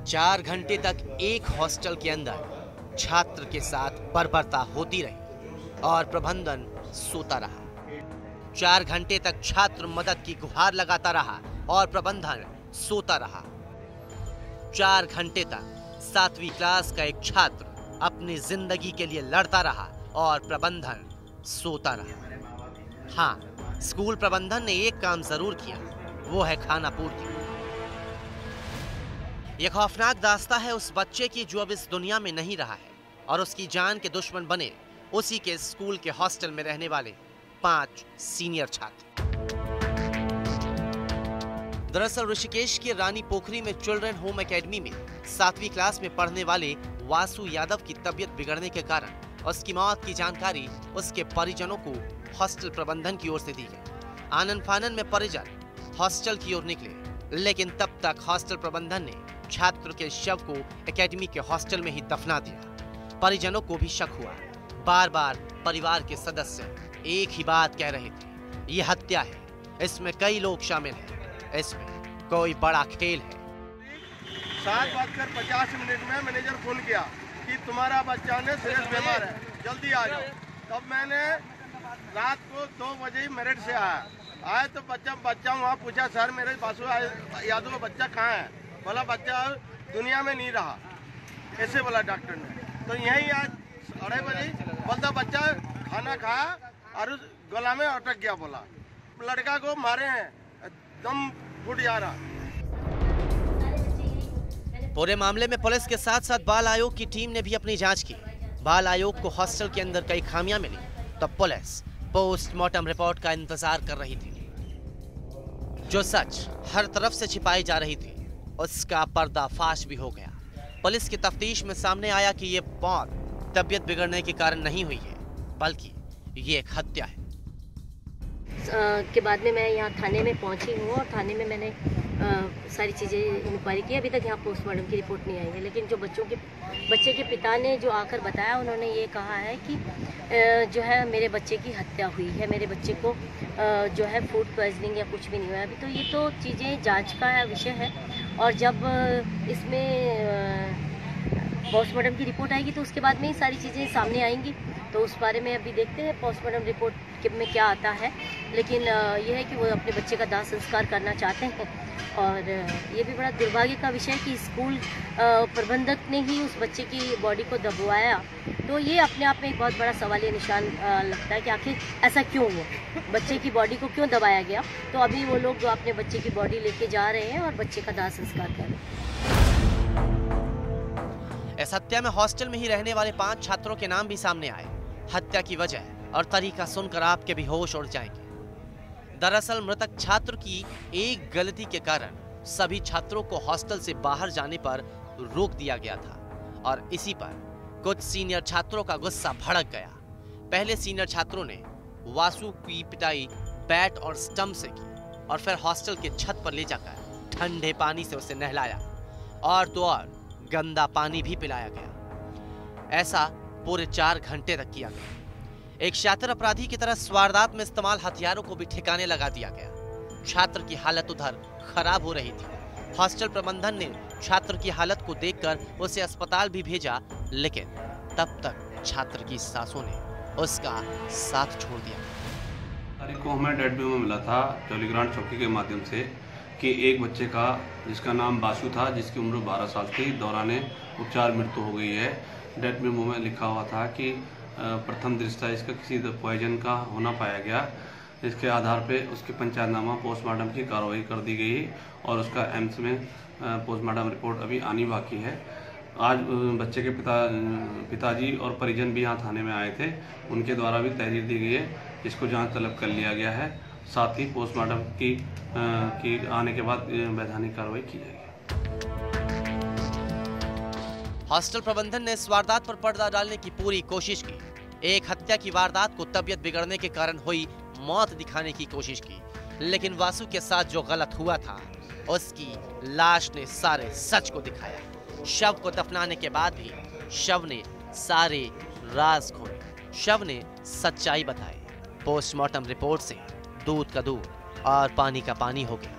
4 घंटे तक एक हॉस्टल के अंदर छात्र के साथ बर्बरता होती रही और प्रबंधन सोता रहा। 4 घंटे तक छात्र मदद की गुहार लगाता रहा और प्रबंधन सोता रहा। 4 घंटे तक 7वीं क्लास का एक छात्र अपनी जिंदगी के लिए लड़ता रहा और प्रबंधन सोता रहा। हाँ, स्कूल प्रबंधन ने एक काम जरूर किया, वो है खाना पूर्ति। यह खौफनाक दास्ता है उस बच्चे की जो अब इस दुनिया में नहीं रहा है और उसकी जान के दुश्मन बने उसी के स्कूल के हॉस्टल में रहने वाले 5 सीनियर छात्र। दरअसल ऋषिकेश के रानी पोखरी में चिल्ड्रन होम एकेडमी में 7वीं क्लास में पढ़ने वाले वासु यादव की तबीयत बिगड़ने के कारण उसकी मौत की जानकारी उसके परिजनों को हॉस्टल प्रबंधन की ओर से दी गई। आनन फानन में परिजन हॉस्टल की ओर निकले, लेकिन तब तक हॉस्टल प्रबंधन ने छात्र के शव को एकेडमी के हॉस्टल में ही दफना दिया। परिजनों को भी शक हुआ। बार बार परिवार के सदस्य एक ही बात कह रहे थे, ये हत्या है, इसमें कई लोग शामिल हैं, इसमें कोई बड़ा खेल है। 7:50 में मैनेजर फोन किया कि तुम्हारा बच्चा ने सीरियस बीमार है, जल्दी आ जाओ। तब मैंने रात को 2 बजे ही मेरठ से आया तो बच्चा वहाँ पूछा, सर मेरे वासु यादव का बच्चा कहाँ है? बोला बच्चा दुनिया में नहीं रहा, ऐसे बोला डॉक्टर ने। तो यही आज 2:30 बजे बोलता बच्चा खाना खाया और उस गला में अटक गया। बोला लड़का को मारे हैं, दम फूट जा रहा। पूरे मामले में पुलिस के साथ साथ बाल आयोग की टीम ने भी अपनी जांच की। बाल आयोग को हॉस्टल के अंदर कई खामियां मिली, तब पुलिस पोस्टमार्टम रिपोर्ट का इंतजार कर रही थी। जो सच हर तरफ से छिपाई जा रही थी उसका पर्दाफाश भी हो गया। पुलिस की तफ्तीश में सामने आया कि ये मौत तबीयत बिगड़ने के कारण नहीं हुई है, बल्कि ये एक हत्या है। के बाद में मैं यहाँ थाने में पहुँची हूँ और थाने में मैंने सारी चीज़ें इंक्वायरी की। अभी तक यहाँ पोस्टमार्टम की रिपोर्ट नहीं आई है, लेकिन जो बच्चे के पिता ने जो आकर बताया, उन्होंने ये कहा है कि जो है मेरे बच्चे की हत्या हुई है, मेरे बच्चे को जो है फूड पॉइजनिंग या कुछ भी नहीं हुआ। अभी तो ये तो चीज़ें जांच का विषय है और जब इसमें पोस्टमार्टम की रिपोर्ट आएगी तो उसके बाद में ही सारी चीज़ें सामने आएंगी। तो उस बारे में अभी देखते हैं पोस्टमार्टम रिपोर्ट में क्या आता है। लेकिन यह है कि वो अपने बच्चे का दाह संस्कार करना चाहते हैं और ये भी बड़ा दुर्भाग्य का विषय है कि स्कूल प्रबंधक ने ही उस बच्चे की बॉडी को दबवाया। तो ये अपने आप में एक बहुत बड़ा सवालिया निशान लगता है कि आखिर ऐसा क्यों हुआ, बच्चे की बॉडी को क्यों दबाया गया। तो अभी वो लोग अपने बच्चे की बॉडी लेके जा रहे हैं और बच्चे का दाह संस्कार कर रहे हैं। इस हत्या में हॉस्टल में ही रहने वाले 5 छात्रों के नाम भी सामने आए। हत्या की वजह और तरीका सुनकर आपके भी होश उड़ जाएंगे। दरअसल मृतक छात्र की एक गलती के कारण सभी छात्रों को हॉस्टल से बाहर जाने पर रोक दिया गया था और इसी पर कुछ सीनियर छात्रों का गुस्सा भड़क गया। पहले सीनियर छात्रों ने वासु की पिटाई बैट और स्टंप से की और फिर हॉस्टल के छत पर ले जाकर ठंडे पानी से उसे नहलाया और तो और गंदा पानी भी पिलाया गया। ऐसा पूरे 4 घंटे तक किया गया। एक शातिर अपराधी की तरह वारदात में इस्तेमाल हथियारों को भी ठिकाने लगा दिया गया। छात्र की हालत उधर खराब हो रही थी। हॉस्टल प्रबंधन ने छात्र की हालत को देखकर उसे अस्पताल भी भेजा, लेकिन तब तक छात्र की सासों ने उसका साथ छोड़ दिया। तारीख को हमें डेड मेमो मिला था टेलीग्राम चौकी के माध्यम से कि एक बच्चे का जिसका नाम बासु था, जिसकी उम्र 12 साल थी, दौरान उपचार मृत्यु हो गई है। डेड मेमो में लिखा हुआ था कि प्रथम दृष्टया इसका किसी पॉइजन का होना पाया गया। इसके आधार पे उसके पंचायतनामा पोस्टमार्टम की कार्रवाई कर दी गई और उसका एम्स में पोस्टमार्टम रिपोर्ट अभी आनी बाकी है। आज बच्चे के पिताजी और परिजन भी यहाँ थाने में आए थे, उनके द्वारा भी तहरीर दी गई है, इसको जांच तलब कर लिया गया है। साथ ही पोस्टमार्टम की आने के बाद वैधानिक कार्रवाई की जाएगी। हॉस्टल प्रबंधन ने इस वारदात पर पर्दा डालने की पूरी कोशिश की। एक हत्या की वारदात को तबीयत बिगड़ने के कारण हुई मौत दिखाने की कोशिश की, लेकिन वासु के साथ जो गलत हुआ था उसकी लाश ने सारे सच को दिखाया। शव को दफनाने के बाद भी शव ने सारे राज खोले, शव ने सच्चाई बताई। पोस्टमार्टम रिपोर्ट से दूध का दूध और पानी का पानी हो गया।